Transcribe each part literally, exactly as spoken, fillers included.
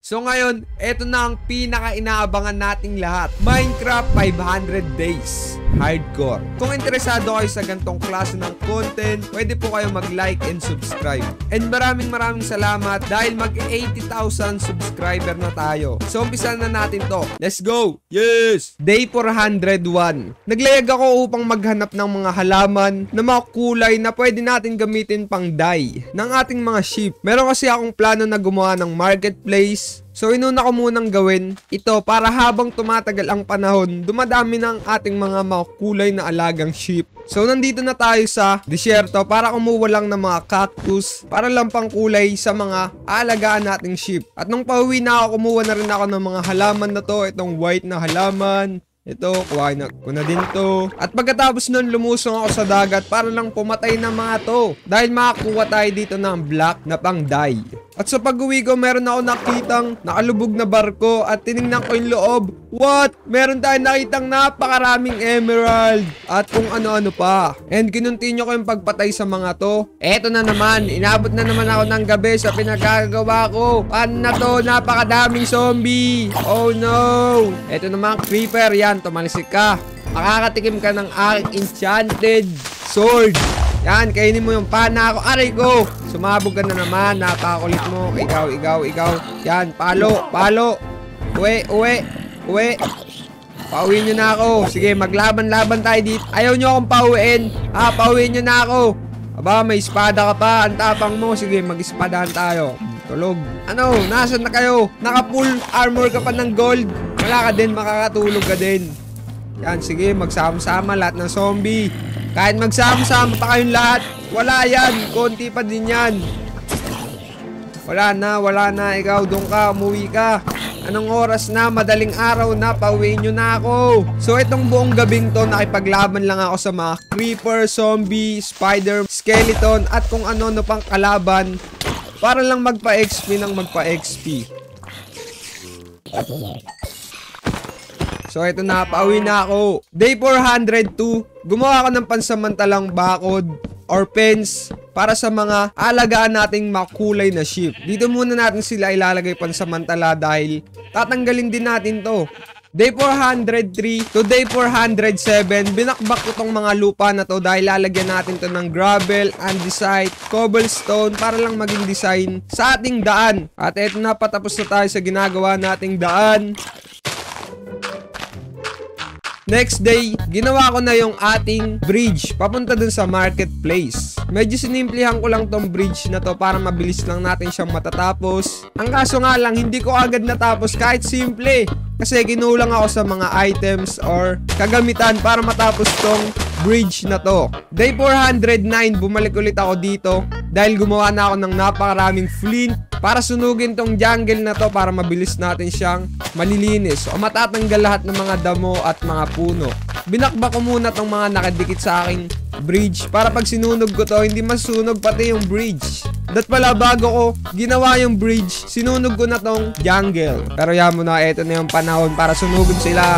So ngayon, eto na ang pinaka-inaabangan nating lahat. Minecraft five hundred days Hardcore. Kung interesado kayo sa gantong klase ng content, pwede po kayo mag-like and subscribe. And maraming maraming salamat dahil mag-eighty thousand subscriber na tayo. So umpisa na natin to. Let's go! Yes! Day four hundred one. Naglayag ako upang maghanap ng mga halaman na mga kulay na pwede natin gamitin pang dye ng ating mga sheep. Meron kasi akong plano na gumawa ng marketplace. So inuna ko munang gawin ito para habang tumatagal ang panahon, dumadami ng ating mga makulay na alagang sheep. So nandito na tayo sa disyerto para kumuha lang ng mga cactus para lang pang kulay sa mga alagaan nating sheep. At nung pauwi na ako, kumuha na rin ako ng mga halaman na to, itong white na halaman. Ito, kuha na ko na din to. At pagkatapos nun, lumusong ako sa dagat para lang pumatay ng mga to. Dahil makakuha tayo dito ng black na pang dye. At sa pag-uwi ko, meron ako nakitang nakalubog na barko at tinignan ko yung loob. What? Meron tayong nakitang napakaraming emerald at kung ano-ano pa. And kinuntinyo ko yung pagpatay sa mga to. Eto na naman, inabot na naman ako ng gabi sa pinagagawa ko. Paano na to? Napakadaming zombie. Oh no. Eto naman, creeper. Yan, tumalisik ka. Makakatikim ka ng aking enchanted sword. Yan, kainin mo yung pana ako. Aray ko! Sumabog ka na naman. Napakakulit mo. Ikaw, ikaw, ikaw. Yan, palo, palo. Uwe, uwe, uwe. Pauwiin nyo na ako. Sige, maglaban-laban tayo dito. Ayaw nyo akong pauwiin. Ha, pauwiin nyo na ako. Aba, may espada ka pa. Ang tapang mo. Sige, mag-espadahan tayo. Tulog. Ano, nasan na kayo? Naka-full armor ka pa ng gold. Wala ka din, makakatulog ka din. Yan, sige, magsama-sama lahat ng zombie. Kahit magsama-sama pa kayong lahat, wala yan. Konti pa din yan. Wala na, wala na. Ikaw, doon ka, umuwi ka. Anong oras na? Madaling araw na. Pauwiin nyo na ako. So, itong buong gabing to, nakipaglaban lang ako sa mga creeper, zombie, spider, skeleton, at kung ano-ano pang kalaban. Para lang magpa-X P ng magpa-X P. So, ito na. Pauwi na ako. Day four hundred two. Gumawa ako ng pansamantalang bakod or fence para sa mga alagaan nating makulay na sheep. Dito muna natin sila ilalagay pansamantala dahil tatanggalin din natin to. Day four hundred three to day four hundred seven, binakbak ko tong mga lupa na to dahil lalagyan natin to ng gravel, andesite, cobblestone para lang maging design sa ating daan. At eto na, patapos na tayo sa ginagawa nating daan. Next day, ginawa ko na yung ating bridge papunta dun sa marketplace. Medyo sinimplihan ko lang tong bridge na to para mabilis lang natin siyang matatapos. Ang kaso nga lang, hindi ko agad natapos kahit simple. Kasi kinulang ako sa mga items or kagamitan para matapos tong bridge na to. Day four hundred nine, bumalik ulit ako dito dahil gumawa na ako ng napakaraming flint para sunugin tong jungle na to para mabilis natin siyang malilinis o matatanggal lahat ng mga damo at mga puno. Binakbak ko muna tong mga nakadikit sa aking bridge para pag sinunog ko to, hindi masunog pati yung bridge. Dat pala, bago ko ginawa yung bridge, sinunog ko na tong jungle. Pero yan mo na, eto na yung panahon para sunugin sila.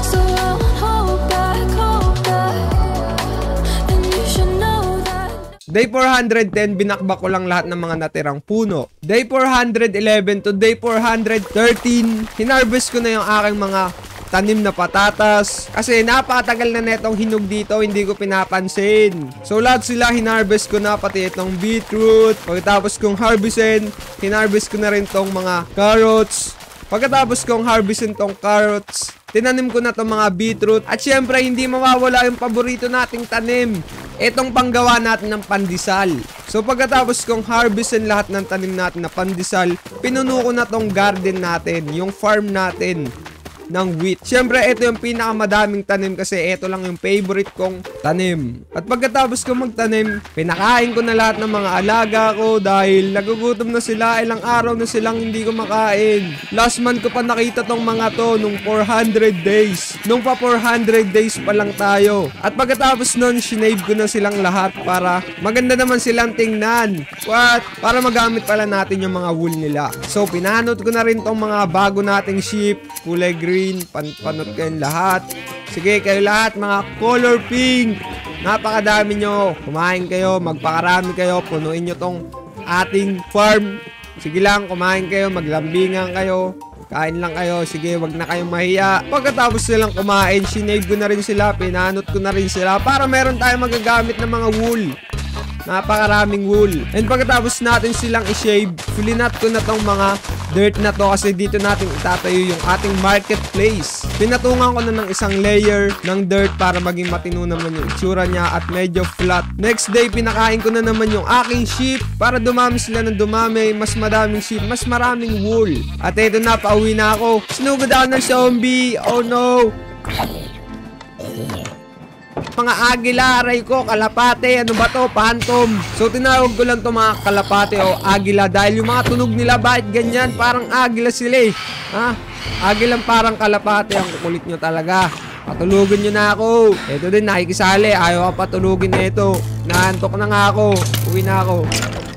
Day four hundred ten, binakbak ko lang lahat ng mga natirang puno. Day four hundred eleven to day four hundred thirteen, hinarvest ko na yung aking mga tanim na patatas. Kasi napakatagal na netong hinog dito, hindi ko pinapansin. So lahat sila hinarvest ko na, pati itong beetroot. Pagkatapos kong harvestin, hinarvest ko na rin tong mga carrots. Pagkatapos kong harvestin tong carrots, tinanim ko na tong mga beetroot. At syempre, hindi mawawala yung paborito nating tanim. Itong panggawa natin ng pandesal. So pagkatapos kong harvestin lahat ng tanim natin na pandesal, pinuno ko na tong garden natin, yung farm natin ng wheat. Siyempre, ito yung pinakamadaming tanim kasi ito lang yung favorite kong tanim. At pagkatapos ko magtanim, pinakain ko na lahat ng mga alaga ko dahil nagugutom na sila. Ilang araw na silang hindi ko makain. Last month ko pa nakita tong mga to nung four hundred days. Nung pa four hundred days pa lang tayo. At pagkatapos nun, sinave ko na silang lahat para maganda naman silang tingnan. What? Para magamit pala natin yung mga wool nila. So, pinanot ko na rin tong mga bago nating sheep, kulay green. Pan panot kayong lahat. Sige, kayo lahat, mga color pink. Napakadami nyo. Kumain kayo, magpakarami kayo. Punuin nyo tong ating farm. Sige lang, kumain kayo, maglambingan kayo. Kain lang kayo, sige, wag na kayong mahiya. Pagkatapos nilang kumain, sinave ko na rin sila, pinanot ko na rin sila para meron tayong magagamit ng mga wool. Napakaraming wool. And pagkatapos natin silang i-shave, filinat ko na tong mga dirt na to kasi dito natin itatayo yung ating marketplace. Pinatungan ko na ng isang layer ng dirt para maging matino naman yung itsura niya at medyo flat. Next day, pinakain ko na naman yung aking sheep para dumami sila ng dumami. Mas madaming sheep, mas maraming wool. At eto na, pauwi na ako. Sinugod ako ng zombie. Oh no! Mga agila, aray ko, kalapate, ano ba to, phantom. So tinawag ko lang to mga kalapate o agila dahil yung mga tunog nila, bakit ganyan? Parang agila sila eh. Ha? Agilang parang kalapate, ang kukulit nyo talaga. Patulugin nyo na ako. Ito din, nakikisali, ayaw ka patulugin na ito. Naantok na nga ako, uwi na ako.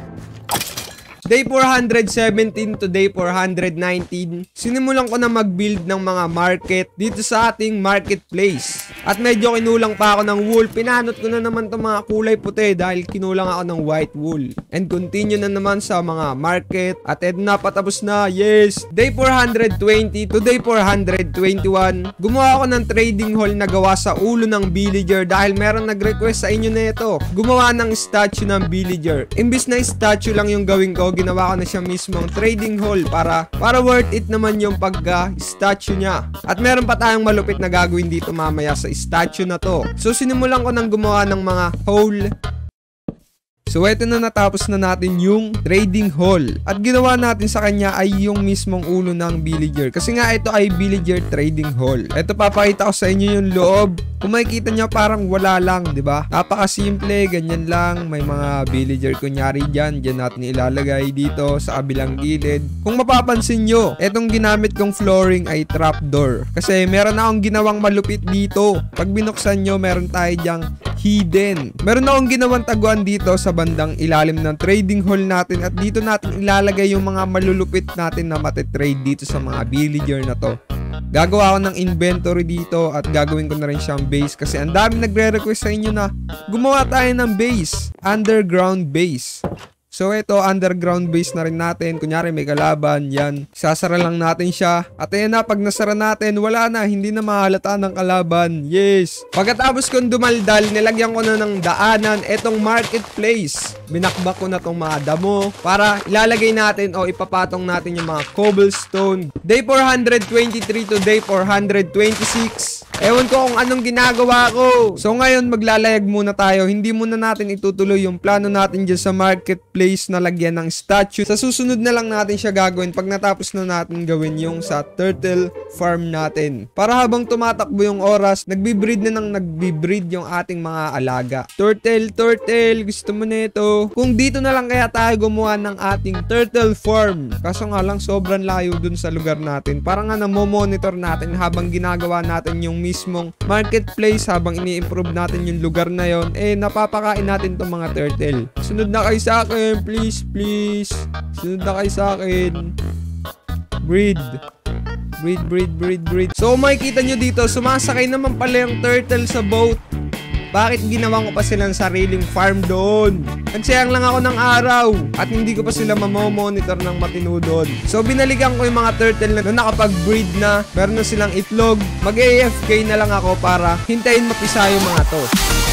Day four hundred seventeen to day four hundred nineteen, sinimulan ko na mag-build ng mga market dito sa ating marketplace. At medyo kinulang pa ako ng wool. Pinanot ko na naman itong mga kulay puti dahil kinulang ako ng white wool. And continue na naman sa mga market. At eto na, patapos na. Yes! Day four hundred twenty to day four hundred twenty-one, gumawa ako ng trading hall na gawa sa ulo ng villager dahil meron nag-request sa inyo na ito. Gumawa ng statue ng villager. Imbis na statue lang yung gawin ko, ginawa ko na siya mismong trading hall para para worth it naman yung pagka-statue niya. At meron pa tayong malupit na gagawin dito mamaya sa statue na to. So sinimulan ko nang gumawa ng mga hole. So eto na, natapos na natin yung trading hall. At ginawa natin sa kanya ay yung mismong ulo ng villager. Kasi nga ito ay villager trading hall. Eto, papakita ko sa inyo yung loob. Kung makikita nyo, parang wala lang, di ba? Napakasimple, ganyan lang. May mga villager kunyari dyan. Dyan natin ilalagay dito sa kabilang gilid. Kung mapapansin nyo, etong ginamit kong flooring ay trapdoor. Kasi meron akong ginawang malupit dito. Pag binuksan nyo, meron tayo dyang hidden. Meron akong ginawang taguan dito sa bandang ilalim ng trading hall natin at dito natin ilalagay yung mga malulupit natin na matitrade dito sa mga villager na to. Gagawa ako ng inventory dito at gagawin ko na rin siyang base kasi ang dami nagre-request sa inyo na gumawa tayo ng base, underground base. So ito, underground base na rin natin. Kunyari may kalaban, yan. Sasara lang natin siya. At ayan na, pag nasara natin, wala na. Hindi na mahalata ng kalaban. Yes! Pagkatapos kong dumaldal, nilagyan ko na ng daanan etong marketplace. Binakbak ko na tong mga damo para ilalagay natin o ipapatong natin yung mga cobblestone. Day four hundred twenty-three to day four hundred twenty-six. Ewan ko kung anong ginagawa ko. So ngayon, maglalayag muna tayo. Hindi muna natin itutuloy yung plano natin dyan sa marketplace na lagyan ng statue. Sa susunod na lang natin siya gagawin pag natapos na natin gawin yung sa turtle farm natin. Para habang tumatakbo yung oras, nagbibreed na nang nagbibreed yung ating mga alaga. Turtle, turtle, gusto mo na ito. Kung dito na lang kaya tayo gumawa ng ating turtle farm. Kaso nga lang, sobrang layo dun sa lugar natin. Parang nga namomonitor natin habang ginagawa natin yung mismong marketplace, habang ini-improve natin yung lugar na yon, eh napapakain natin tong mga turtle. Sunod na kayo sa akin, please, please. Sunod na kayo sa akin. Breed. Breed, breed, breed, breed. So makikita nyo dito, sumasakay naman pala yung turtle sa boat. Bakit ginawa ko pa silang sariling farm doon? Nagsayang lang ako ng araw at hindi ko pa sila mamomonitor ng matino doon. So binalikan ko yung mga turtle na nakapag-breed na, meron na silang itlog. Mag-A F K na lang ako para hintayin mapisa yung mga to.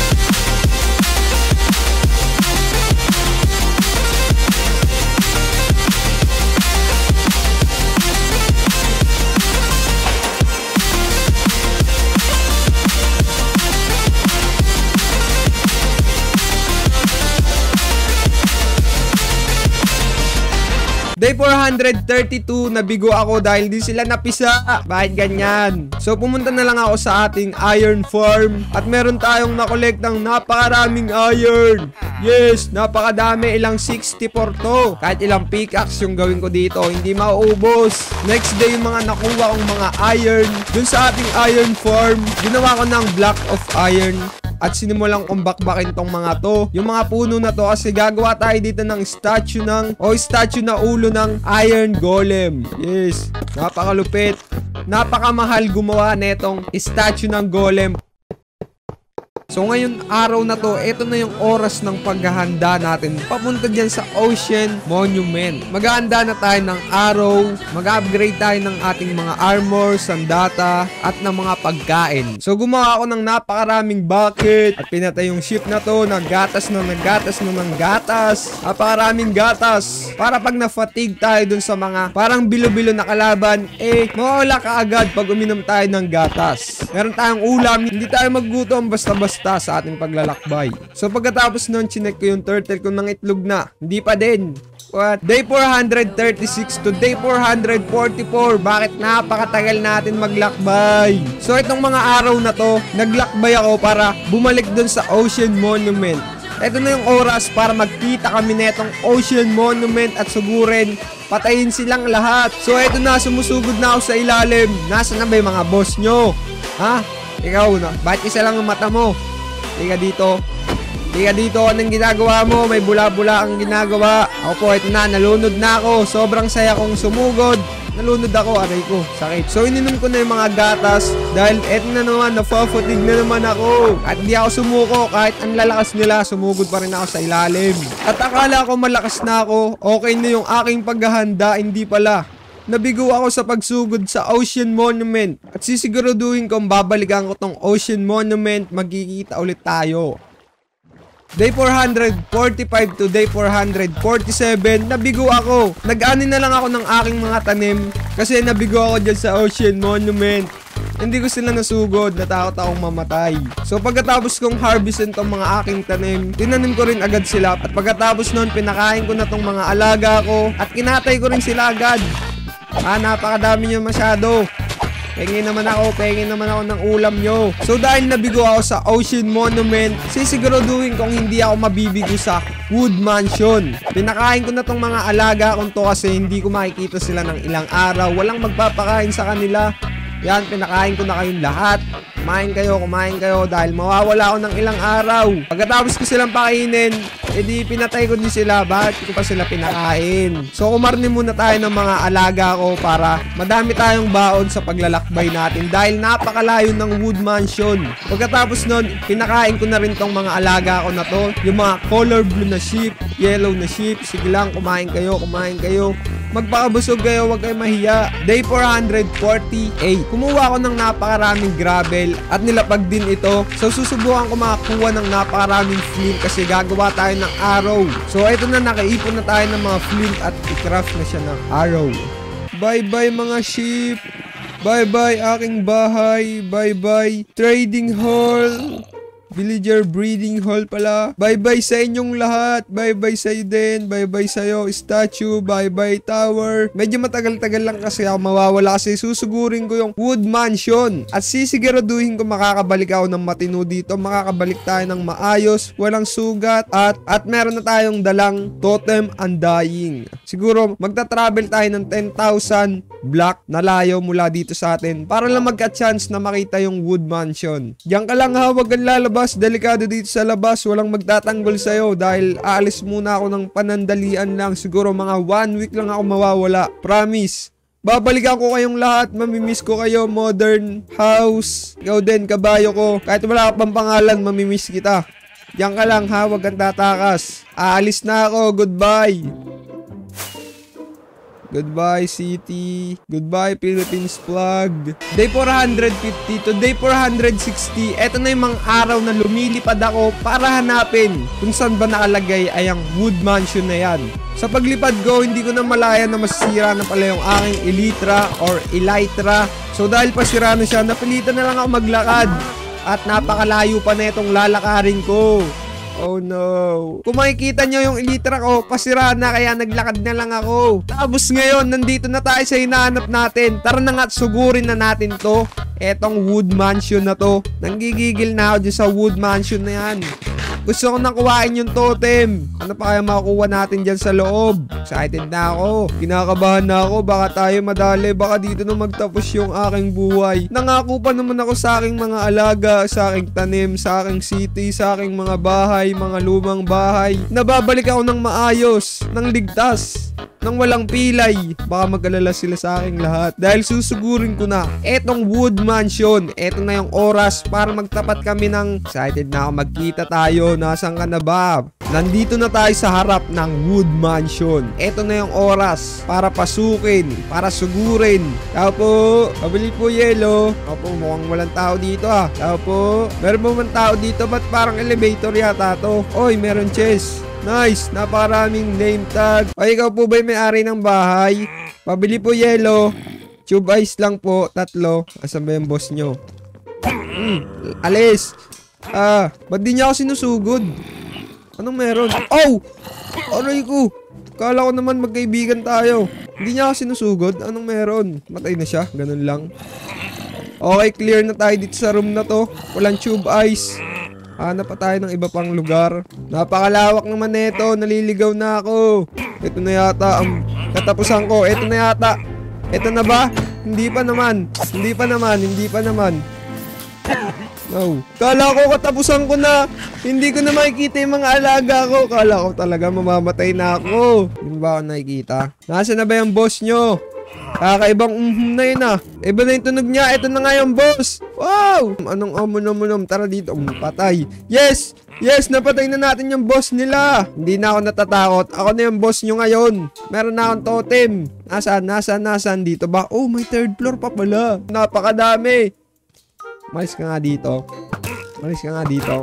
Day four hundred thirty-two, nabigo ako dahil di sila napisa. Bakit ganyan? So pumunta na lang ako sa ating iron farm at meron tayong nakolekt ng napakaraming iron. Yes, napakadami, ilang sixty-four to. Kahit ilang pickaxe yung gawin ko dito, hindi mauubos. Next day, yung mga nakuha kong mga iron dun sa ating iron farm, ginawa ko ng block of iron. At sinimulan kong bakbakin tong mga to, yung mga puno na to, kasi gagawa tayo dito ng statue ng o statue na ulo ng iron golem. Yes, napakalupit. Napakamahal gumawa netong statue ng golem. So ngayon araw na to, ito na yung oras ng paghahanda natin papunta dyan sa Ocean Monument. Maghahanda na tayo ng araw, mag-upgrade tayo ng ating mga armor, sandata, at ng mga pagkain. So gumawa ako ng napakaraming bucket at pinatay yung ship na to, naggatas na naggatas na ng gatas, napakaraming gatas, para pag na-fatigue tayo dun sa mga parang bilo-bilo na kalaban, eh mawawala ka agad pag uminom tayo ng gatas. Meron tayong ulam, hindi tayo maggutom basta-basta sa ating paglalakbay. So pagkatapos nun, chinek ko yung turtle ko ng itlog na. Hindi pa din. What? Day four hundred thirty-six to day four hundred forty-four. Bakit napakatagal natin maglakbay? So itong mga araw na to, naglakbay ako para bumalik dun sa Ocean Monument. Ito na yung oras para magkita kami na itong Ocean Monument at sugurin patayin silang lahat. So eto na, sumusugod na ako sa ilalim. Nasaan na ba yung mga boss nyo? Ha? Ikaw na, bakit isa lang ang mata mo? Tika dito. Tika dito, anong ginagawa mo? May bula-bula ang ginagawa. Ako po, ito na, nalunod na ako. Sobrang saya kong sumugod. Nalunod ako, aray ko, sakit. So ininom ko na yung mga gatas dahil eto na naman, nafafatig na naman ako. At hindi ako sumuko, kahit ang lalakas nila, sumugod pa rin ako sa ilalim. At akala ko malakas na ako, okay na yung aking paghahanda, hindi pala. Nabigo ako sa pagsugod sa Ocean Monument. At sisiguraduhin kong babalikan ko tong Ocean Monument, magkikita ulit tayo. Day four hundred forty-five to day four hundred forty-seven, nabigo ako. Nag-ani na lang ako ng aking mga tanim kasi nabigo ako dyan sa Ocean Monument. Hindi ko sila nasugod, natakot akong mamatay. So pagkatapos kong harvestin tong mga aking tanim, tinanim ko rin agad sila. At pagkatapos nun, pinakain ko na tong mga alaga ko at kinatay ko rin sila agad. Ah, napakadami nyo masyado. Pengin naman ako, pengin naman ako ng ulam nyo. So dahil nabigo ako sa Ocean Monument, sisiguraduhin kong hindi ako mabibigo sa Wood Mansion. Pinakain ko na tong mga alaga kong to kasi hindi ko makikita sila ng ilang araw. Walang magpapakain sa kanila. Yan, pinakain ko na kayong lahat. Kumain kayo, kumain kayo dahil mawawala ako ng ilang araw. Pagkatapos ko silang pakainin, edi pinatay ko din sila. Bakit ko pa sila pinakain? So kumarni muna tayo ng mga alaga ko para madami tayong baon sa paglalakbay natin dahil napakalayo ng Wood Mansion. Pagkatapos nun, pinakain ko na rin tong mga alaga ko na to. Yung mga color blue na sheep, yellow na sheep. Sige lang, kumain kayo, kumain kayo. Magpakabusog kayo, huwag kayo mahiya. Day four hundred forty-eight. Kumuha ako ng napakaraming gravel at nilapag din ito. So susubukan ko makakuha ng napakaraming flint kasi gagawa tayo ng arrow. So ito na, nakaipon na tayo ng mga flint at i-craft na siya ng arrow. Bye bye mga sheep. Bye bye aking bahay. Bye bye trading hall. Villager breeding hall pala. Bye-bye sa inyong lahat. Bye-bye sa'yo din. Bye-bye sa'yo, statue. Bye-bye tower. Medyo matagal-tagal lang kasi ako mawawala kasi susugurin ko yung Wood Mansion. At sisiguraduhin ko makakabalik ako ng matino dito. Makakabalik tayo ng maayos, walang sugat. At, at meron na tayong dalang Totem Undying. Siguro magta-travel tayo ng ten thousand block na layo mula dito sa atin para lang magka-chance na makita yung Wood Mansion. Diyan ka lang ha, wag kang lalabas. Delikado dito sa labas, walang magtatanggol sa'yo dahil aalis muna ako ng panandalian lang. Siguro mga one week lang ako mawawala. Promise. Babalikan ko kayong lahat, mamimiss ko kayo. Modern house. Ikaw din, kabayo ko. Kahit wala ka pang pangalan, mamimiss kita. Diyan ka lang ha, wag kang tatakas. Aalis na ako, goodbye. Goodbye city. Goodbye Philippines flag. Day four hundred fifty to day four hundred sixty. Eto na yung mga araw na lumilipad ako para hanapin kung saan ba nakalagay ay ang Wood Mansion na yan. Sa paglipad ko, hindi ko na malaya na masira na pala yung aking Elytra or Elytra. So dahil pasira na siya, napilitan na lang ako maglakad. At napakalayo pa na itong lalakarin ko. Oh no. Kung makikita nyo yung Elytra ko, pasira na kaya naglakad na lang ako. Tapos ngayon, nandito na tayo sa hinahanap natin. Tara na nga, sugurin na natin to. Etong Wood Mansion na to. Nanggigigil na ako dyan sa Wood Mansion na yan. Gusto ko nang kuhain yung totem. Ano pa kaya makukuha natin dyan sa loob? Excited na ako. Kinakabahan na ako. Baka tayo madali. Baka dito na magtapos yung aking buhay. Nangako pa naman ako sa aking mga alaga, sa aking tanim, sa aking city, sa aking mga bahay, mga lumang bahay. Nababalik ako ng maayos, ng ligtas, nang walang pilay. Baka mag-alala sila sa aking lahat. Dahil susugurin ko na etong Wood Mansion. Eto na yung oras para magtapat kami ng... Excited na ako, magkita tayo. Nasaan ka na ba? Nandito na tayo sa harap ng Wood Mansion. Eto na yung oras para pasukin, para sugurin. Tao po, pabili po yelo. Tao po, mukhang walang tao dito ah. Tao po, meron mo man tao dito? Ba't parang elevator yata to? Oy, meron chest. Nice, napakaraming name tag. O, ikaw po ba yung may-ari ng bahay? Pabili po yelo. Tube ice lang po, tatlo. Asan ba yung boss nyo? Mm, alis. Ah, ba't di niya ako sinusugod? Anong meron? Oh! Aray ko! Kala ko naman magkaibigan tayo. Hindi niya ako sinusugod. Anong meron? Matay na siya, ganun lang. Okay, clear na tayo dito sa room na to. Walang tube ice. Hanap pa tayo ng iba pang lugar. Napakalawak naman nito. Naliligaw na ako. Ito na yata ang katapusan ko. Ito na yata. Ito na ba? Hindi pa naman. Hindi pa naman. Hindi pa naman. No. Kala ko katapusan ko na. Hindi ko na makikita yung mga alaga ko. Kala ko talaga mamamatay na ako. Hindi ba ako nakikita? Nasaan na ba yung boss nyo? Kakaibang umhum na yun ah. Iba na yung tunog niya. Ito na nga yung boss. Wow! Anong amunom-unom? Tara dito. Um, patay. Yes! Yes! Napatay na natin yung boss nila. Hindi na ako natatakot. Ako na yung boss nyo ngayon. Meron na akong totem. Nasaan? Nasaan? Nasaan? Dito ba? Oh, may third floor pa pala. Napakadami. Malis ka nga dito. Malis ka nga dito.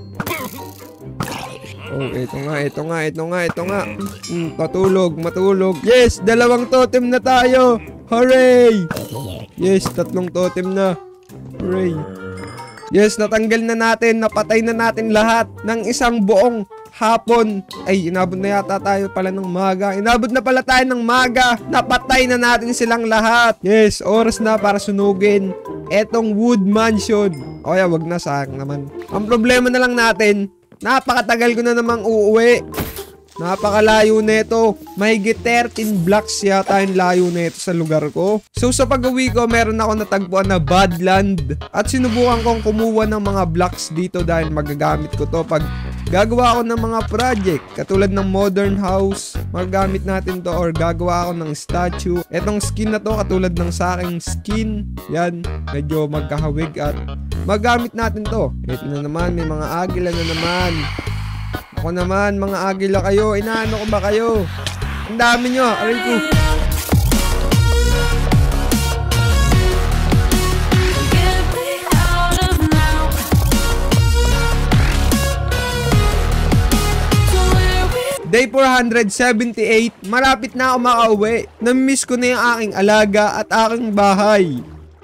Oh, ito nga, ito nga, ito nga, ito nga. Mm, matulog, matulog. Yes, dalawang totem na tayo. Hooray! Yes, tatlong totem na. Hooray. Yes, natanggal na natin, napatay na natin lahat ng isang buong hapon. Ay, inabot na yata tayo pala ng maga. Inabot na pala tayo ng maga. Napatay na natin silang lahat. Yes, oras na para sunugin etong Wood Mansion. O kaya, wag na, sa akin naman. Ang problema na lang natin, napakatagal ko na namang uuwi. Napakalayo nito. Mahigit thirteen blocks yata yung layo nito sa lugar ko. So sa pag-uwi ko, meron ako natagpuan na Badland. At sinubukan kong kumuha ng mga blocks dito dahil magagamit ko to pag gagawa ako ng mga project. Katulad ng modern house, magagamit natin to, or gagawa ako ng statue. Etong skin na to, katulad ng sa aking skin. Yan, medyo magkahawig at magamit natin to. Ito na naman, may mga agila na naman. Ako naman, mga agila kayo. Inaano ko ba kayo? Ang dami nyo. Aray ko. Day four hundred seventy-eight. Malapit na ako makauwi. Namiss ko na yung aking alaga at aking bahay.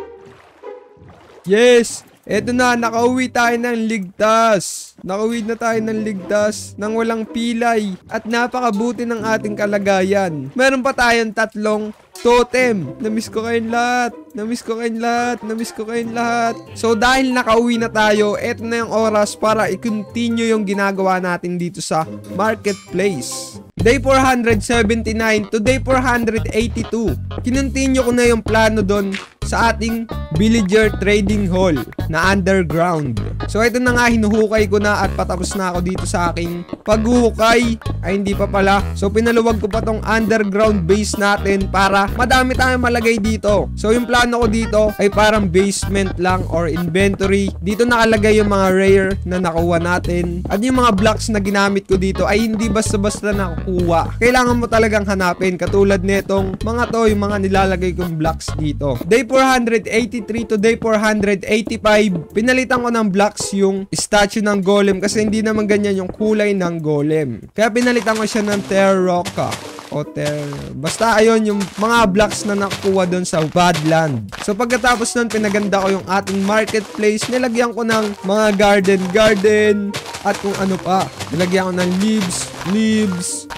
Yes! Eto na, nakauwi tayo ng ligtas. Nakauwi na tayo ng ligtas, nang walang pilay, at napakabuti ng ating kalagayan. Meron pa tayong tatlong totem. Namiss ko kayong lahat. Namiss ko kayong lahat. Namiss ko kayong lahat. So dahil nakauwi na tayo, eto na yung oras para i-continue yung ginagawa natin dito sa marketplace. Day four hundred seventy-nine to day four hundred eighty-two. Kinontinue ko na yung plano doon sa ating villager trading hall na underground. So ito na nga, hinuhukay ko na at patapos na ako dito sa aking paghuhukay. Ay hindi pa pala. So pinaluwag ko pa tong underground base natin para madami tayong malagay dito. So yung plano ko dito ay parang basement lang or inventory. Dito nakalagay yung mga rare na nakuha natin. At yung mga blocks na ginamit ko dito ay hindi basta-basta nakukuha. Kailangan mo talagang hanapin. Katulad netong mga to, yung mga nilalagay kong blocks dito. Day four hundred eighty-three to day four hundred eighty-five, pinalitan ko ng blocks yung statue ng golem kasi hindi naman ganyan yung kulay ng golem. Kaya pinalitan ko siya ng Terracotta o ter... Basta ayun yung mga blocks na nakukuha doon sa Badland. So pagkatapos nun, pinaganda ko yung ating marketplace. Nilagyan ko ng mga garden garden at kung ano pa. Nilagyan ko ng leaves, leaves,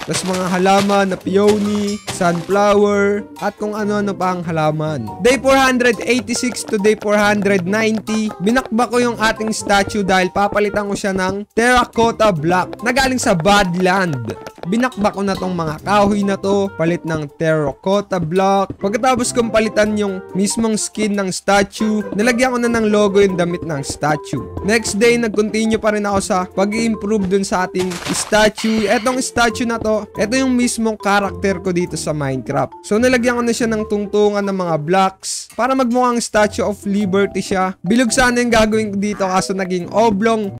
tas mga halaman na peony, sunflower, at kung ano-ano pa ang halaman. Day four eighty-six to day four ninety, binakbak ko yung ating statue dahil papalitan ko siya ng terracotta block na galing sa Badland. Binakbak ko na tong mga kahoy na to, palit ng terracotta block. Pagkatapos kong palitan yung mismong skin ng statue, nilagyan ko na ng logo yung damit ng statue. Next day, nag-continue pa rin ako sa pag-i-improve dun sa ating statue. Etong statue na to, eto yung mismong character ko dito sa Minecraft. So, nilagyan ko na siya ng tungtungan ng mga blocks para magmukhang Statue of Liberty siya. Bilog sana yung gagawin ko dito kaso naging oblong.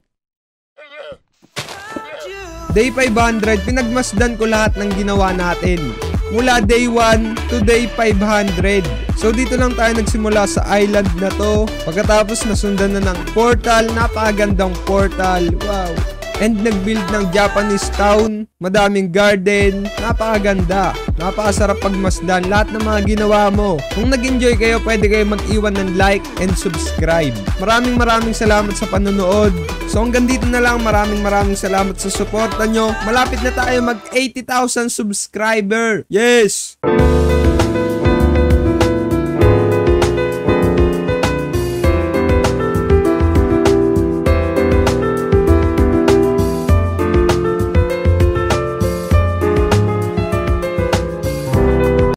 Day five hundred, pinagmasdan ko lahat ng ginawa natin. Mula day one to day five hundred. So dito lang tayo nagsimula sa island na to. Pagkatapos nasundan na ng portal, napakagandang portal. Wow. And nag-build ng Japanese town, madaming garden, napakaganda, napakasarap pagmasdan, lahat ng mga ginawa mo. Kung nag-enjoy kayo, pwede kayo mag-iwan ng like and subscribe. Maraming maraming salamat sa panonood. So hanggang dito na lang, maraming maraming salamat sa suporta nyo. Malapit na tayo mag eighty thousand subscriber. Yes!